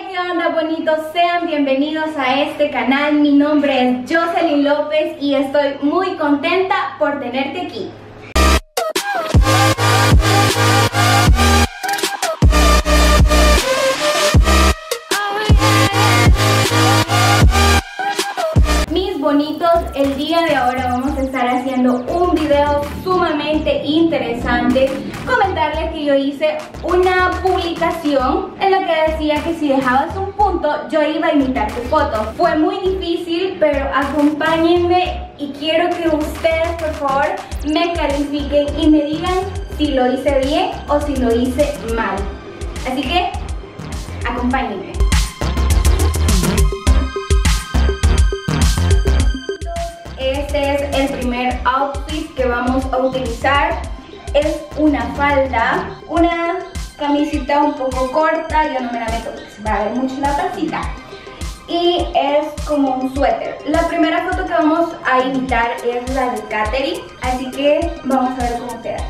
¿Qué onda, bonitos? Sean bienvenidos a este canal. Mi nombre es Jocelyn López y estoy muy contenta por tenerte aquí. Mis bonitos, el día de ahora vamos a estar haciendo un video sumamente interesante. Comentarles que yo hice una publicación en la que decía que si dejabas un punto yo iba a imitar tu foto. Fue muy difícil, pero acompáñenme y quiero que ustedes por favor me califiquen y me digan si lo hice bien o si lo hice mal. Así que acompáñenme. Este es el primer outfit que vamos a utilizar. Es una falda, una camisita un poco corta, yo no me la meto porque se va a ver mucho la pancita. Y es como un suéter. La primera foto que vamos a imitar es la de Katherine, así que vamos a ver cómo queda.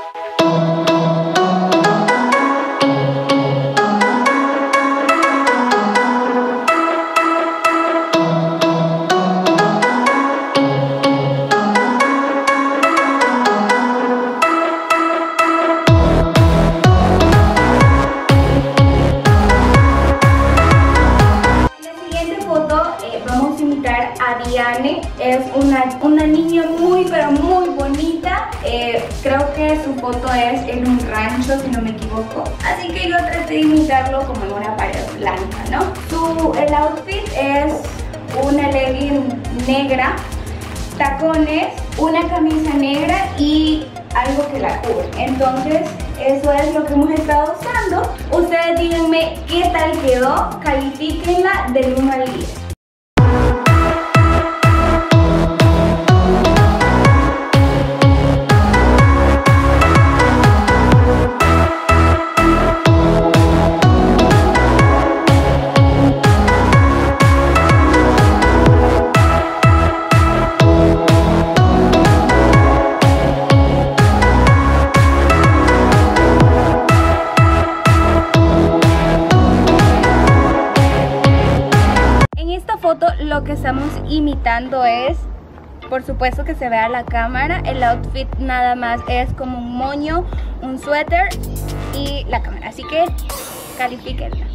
A Diane, es una niña muy pero muy bonita. Creo que su foto es en un rancho, si no me equivoco, así que yo traté de imitarlo como en una pared blanca, ¿no? El outfit es una legging negra, tacones, una camisa negra y algo que la cubre. Entonces eso es lo que hemos estado usando. Ustedes díganme qué tal quedó, califíquenla del 1 al 10. Lo que estamos imitando es, por supuesto que se vea la cámara, el outfit nada más es como un moño, un suéter y la cámara, así que califíquenla.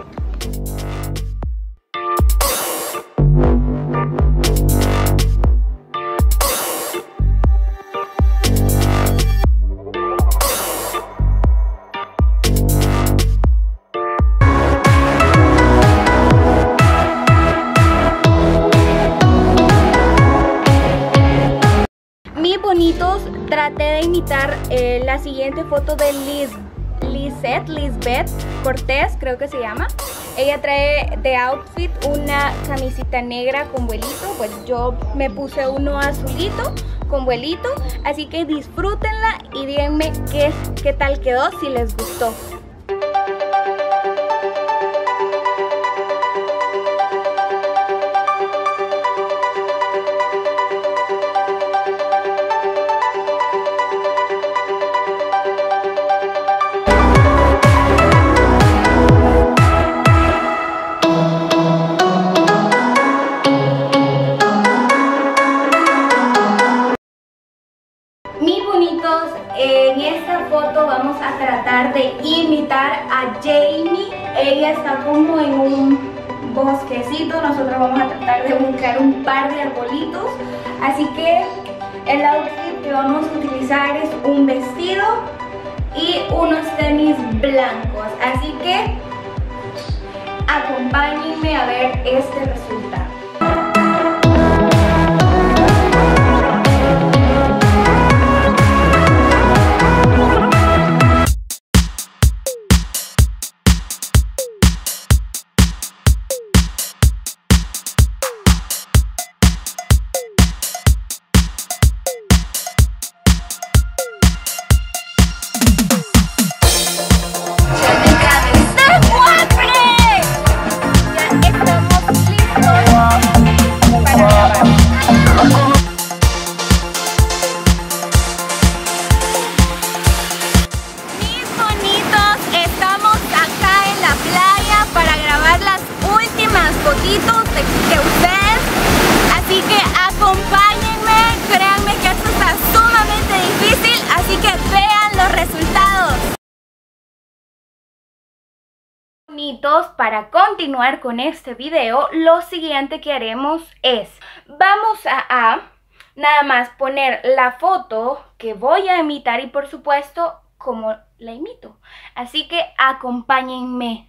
Bonitos, traté de imitar la siguiente foto de Lisbeth Cortés, creo que se llama. Ella trae de outfit una camisita negra con vuelito, pues yo me puse uno azulito con vuelito, así que disfrútenla y díganme qué tal quedó, si les gustó. En esta foto vamos a tratar de imitar a Jamie. Ella está como en un bosquecito. Nosotros vamos a tratar de buscar un par de arbolitos. Así que el outfit que vamos a utilizar es un vestido y unos tenis blancos. Así que acompáñenme a ver este resultado. Ya estamos listos. Bonitos, para continuar con este video, lo siguiente que haremos es, vamos a nada más poner la foto que voy a imitar y por supuesto como la imito. Así que acompáñenme.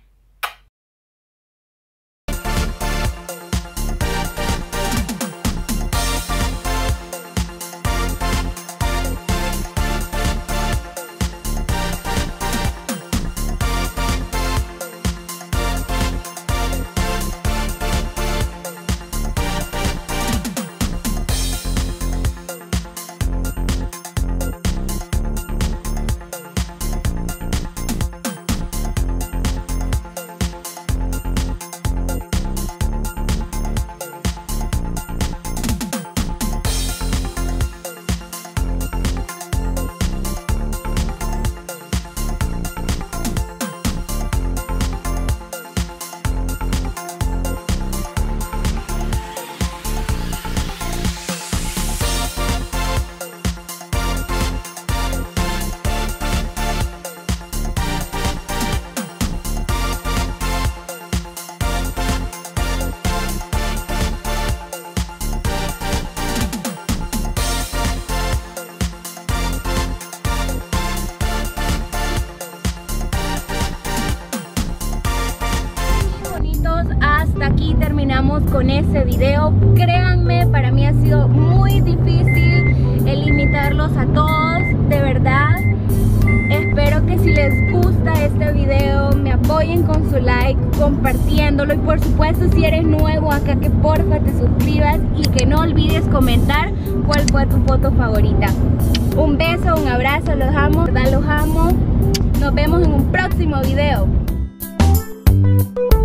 Hasta aquí terminamos con este video. Créanme, para mí ha sido muy difícil el imitarlos a todos, de verdad. Espero que si les gusta este video me apoyen con su like, compartiéndolo y por supuesto si eres nuevo acá que porfa te suscribas y que no olvides comentar cuál fue tu foto favorita. Un beso, un abrazo, los amo, de verdad los amo. Nos vemos en un próximo video.